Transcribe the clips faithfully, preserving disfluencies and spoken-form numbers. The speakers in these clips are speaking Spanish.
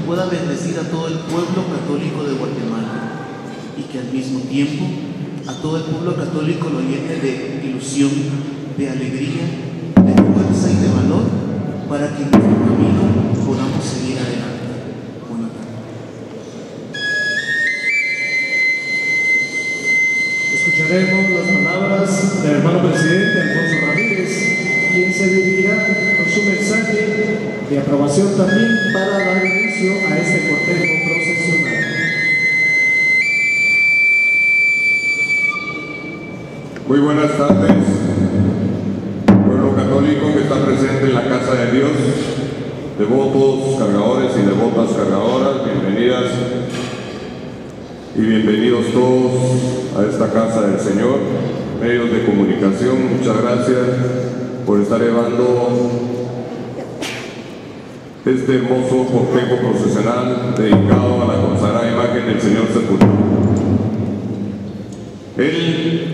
pueda bendecir a todo el pueblo católico de Guatemala y que al mismo tiempo a todo el pueblo católico lo llene de ilusión, de alegría, de fuerza y de valor para que en nuestro camino podamos seguir adelante. Buenas tardes. Escucharemos las palabras del hermano presidente Alfonso Ramírez, quien se dirigirá con su mensaje de aprobación también para dar inicio a este cortejo procesional. Muy buenas tardes, pueblo católico que está presente en la casa de Dios, devotos, cargadores y devotas cargadoras, bienvenidas y bienvenidos todos a esta casa del Señor, medios de comunicación, muchas gracias por estar llevando este hermoso cortejo procesional dedicado a la consagrada imagen del Señor sepultado. Él,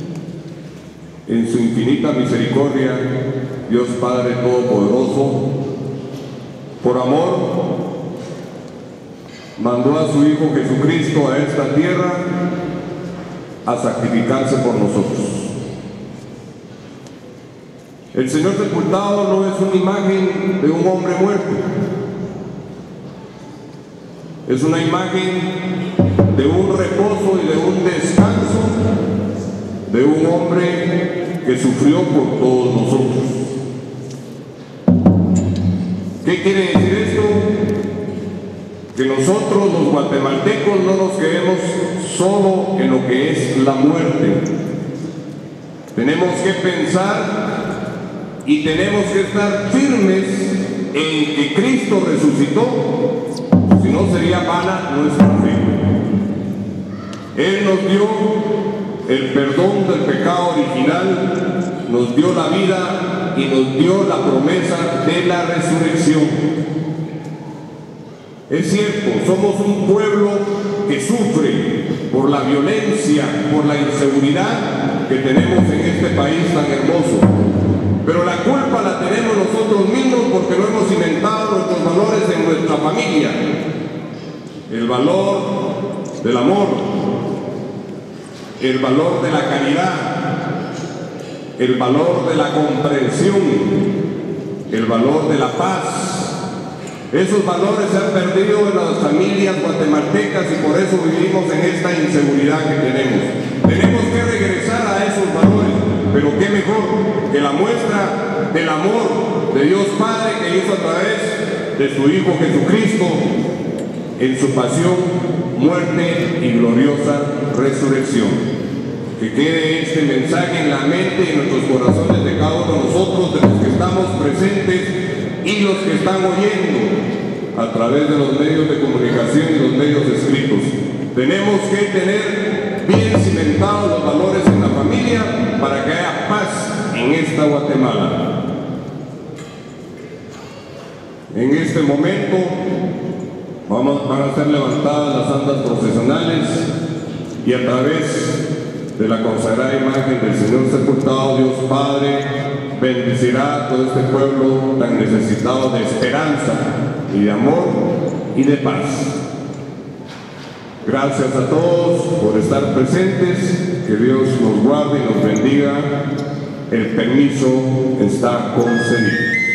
en su infinita misericordia, Dios Padre Todopoderoso, por amor, mandó a su Hijo Jesucristo a esta tierra a sacrificarse por nosotros. El Señor sepultado no es una imagen de un hombre muerto, es una imagen de un reposo y de un descanso de un hombre que sufrió por todos nosotros. ¿Qué quiere decir esto? Que nosotros los guatemaltecos no nos quedemos solo en lo que es la muerte. Tenemos que pensar y tenemos que estar firmes en que Cristo resucitó, si no sería vana nuestra fe. Él nos dio el perdón del pecado original, nos dio la vida y nos dio la promesa de la resurrección. Es cierto, somos un pueblo que sufre por la violencia, por la inseguridad que tenemos en este país tan hermoso. Pero la culpa la tenemos nosotros mismos porque no hemos cimentado nuestros valores en nuestra familia. El valor del amor, el valor de la caridad, el valor de la comprensión, el valor de la paz. Esos valores se han perdido en las familias guatemaltecas y por eso vivimos en esta inseguridad que tenemos. Tenemos que regresar a esos valores, pero qué mejor que la muestra del amor de Dios Padre que hizo a través de su Hijo Jesucristo en su pasión, muerte y gloriosa resurrección. Que quede este mensaje en la mente y en nuestros corazones de cada uno de nosotros, de los que estamos presentes y los que están oyendo a través de los medios de comunicación y los medios escritos. Tenemos que tener bien cimentados los valores en la familia para que haya paz en esta Guatemala. En este momento vamos, van a ser levantadas las andas procesionales y a través de la consagrada imagen del Señor sepultado, Dios Padre bendecirá a todo este pueblo tan necesitado de esperanza y de amor y de paz. Gracias a todos por estar presentes, que Dios nos guarde y nos bendiga. El permiso está concedido.